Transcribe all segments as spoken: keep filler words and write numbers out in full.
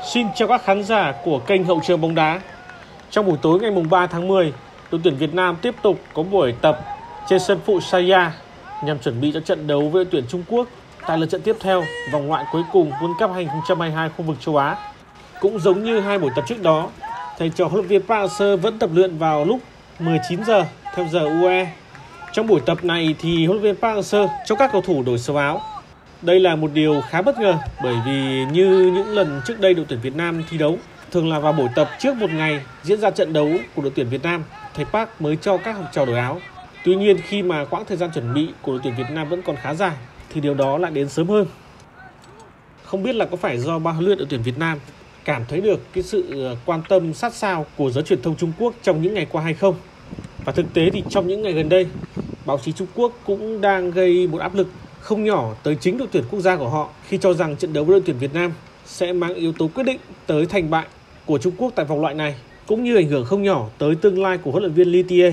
Xin chào các khán giả của kênh Hậu Trường Bóng Đá. Trong buổi tối ngày ba tháng mười, đội tuyển Việt Nam tiếp tục có buổi tập trên sân phụ Saya nhằm chuẩn bị cho trận đấu với đội tuyển Trung Quốc tại lượt trận tiếp theo vòng loại cuối cùng World Cup hai không hai hai khu vực châu Á. Cũng giống như hai buổi tập trước đó, thầy trò huấn luyện viên Park Hang-seo vẫn tập luyện vào lúc mười chín giờ theo giờ u a e. Trong buổi tập này thì huấn luyện viên Park Hang-seo cho các cầu thủ đổi số áo. Đây là một điều khá bất ngờ bởi vì như những lần trước đây đội tuyển Việt Nam thi đấu, thường là vào buổi tập trước một ngày diễn ra trận đấu của đội tuyển Việt Nam, thầy Park mới cho các học trò đổi áo. Tuy nhiên khi mà quãng thời gian chuẩn bị của đội tuyển Việt Nam vẫn còn khá dài thì điều đó lại đến sớm hơn. Không biết là có phải do ban huấn luyện đội tuyển Việt Nam cảm thấy được cái sự quan tâm sát sao của giới truyền thông Trung Quốc trong những ngày qua hay không? Và thực tế thì trong những ngày gần đây, báo chí Trung Quốc cũng đang gây một áp lực không nhỏ tới chính đội tuyển quốc gia của họ khi cho rằng trận đấu với đội tuyển Việt Nam sẽ mang yếu tố quyết định tới thành bại của Trung Quốc tại vòng loại này, cũng như ảnh hưởng không nhỏ tới tương lai của huấn luyện viên Lee Tie.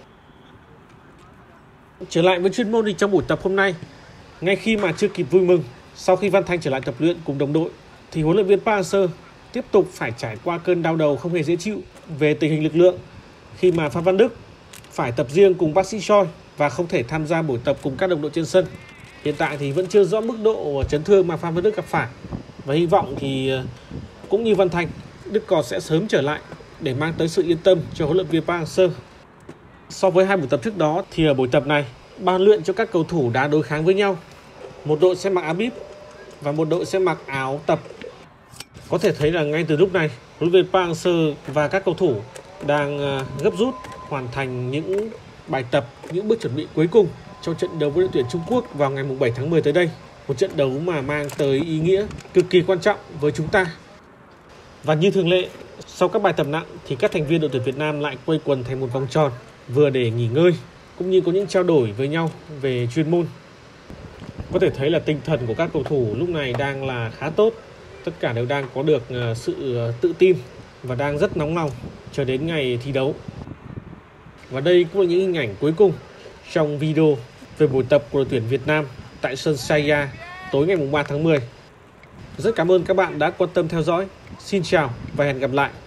Trở lại với chuyên môn thì trong buổi tập hôm nay, ngay khi mà chưa kịp vui mừng sau khi Văn Thanh trở lại tập luyện cùng đồng đội, thì huấn luyện viên Park Hang-seo tiếp tục phải trải qua cơn đau đầu không hề dễ chịu về tình hình lực lượng khi mà Phan Văn Đức phải tập riêng cùng bác sĩ Choi và không thể tham gia buổi tập cùng các đồng đội trên sân. Hiện tại thì vẫn chưa rõ mức độ chấn thương mà Phan Văn Đức gặp phải, và hy vọng thì cũng như Văn Thanh, Đức Cò sẽ sớm trở lại để mang tới sự yên tâm cho huấn luyện viên Park Hang-seo. So với hai buổi tập trước đó thì ở buổi tập này, ban luyện cho các cầu thủ đá đối kháng với nhau. Một đội sẽ mặc áo bíp và một đội sẽ mặc áo tập. Có thể thấy là ngay từ lúc này, huấn luyện viên Park Hang-seo và các cầu thủ đang gấp rút hoàn thành những bài tập, những bước chuẩn bị cuối cùng cho trận đấu với đội tuyển Trung Quốc vào ngày bảy tháng mười tới đây. Một trận đấu mà mang tới ý nghĩa cực kỳ quan trọng với chúng ta. Và như thường lệ, sau các bài tập nặng thì các thành viên đội tuyển Việt Nam lại quây quần thành một vòng tròn, vừa để nghỉ ngơi cũng như có những trao đổi với nhau về chuyên môn. Có thể thấy là tinh thần của các cầu thủ lúc này đang là khá tốt. Tất cả đều đang có được sự tự tin và đang rất nóng lòng chờ đến ngày thi đấu. Và đây cũng là những hình ảnh cuối cùng trong video về buổi tập của đội tuyển Việt Nam tại sân Saya tối ngày ba tháng mười. Rất cảm ơn các bạn đã quan tâm theo dõi. Xin chào và hẹn gặp lại.